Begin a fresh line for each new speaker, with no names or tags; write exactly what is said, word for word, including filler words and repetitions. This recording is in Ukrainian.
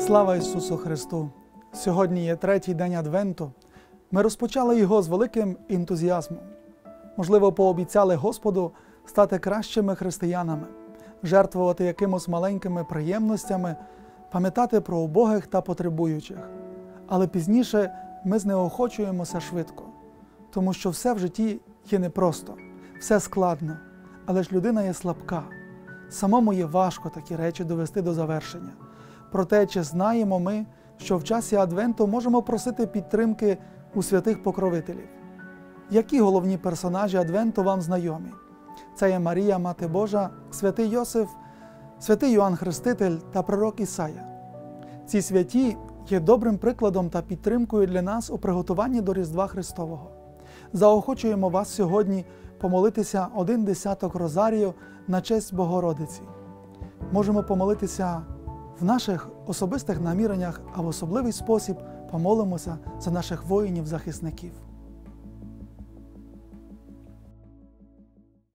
Слава Ісусу Христу! Сьогодні є третій день Адвенту. Ми розпочали його з великим ентузіазмом. Можливо, пообіцяли Господу стати кращими християнами, жертвувати якимось маленькими приємностями, пам'ятати про убогих та потребуючих. Але пізніше ми знеохочуємося швидко, тому що все в житті є непросто, все складно, але ж людина є слабка. Самому є важко такі речі довести до завершення. Проте, чи знаємо ми, що в часі Адвенту можемо просити підтримки у святих покровителів? Які головні персонажі Адвенту вам знайомі? Це є Марія, Мати Божа, святий Йосиф, святий Йоанн Хреститель та пророк Ісая. Ці святі є добрим прикладом та підтримкою для нас у приготуванні до Різдва Христового. Заохочуємо вас сьогодні помолитися один десяток розарію на честь Богородиці. Можемо помолитися в наших особистих наміреннях, а в особливий спосіб помолимося за наших воїнів-захисників.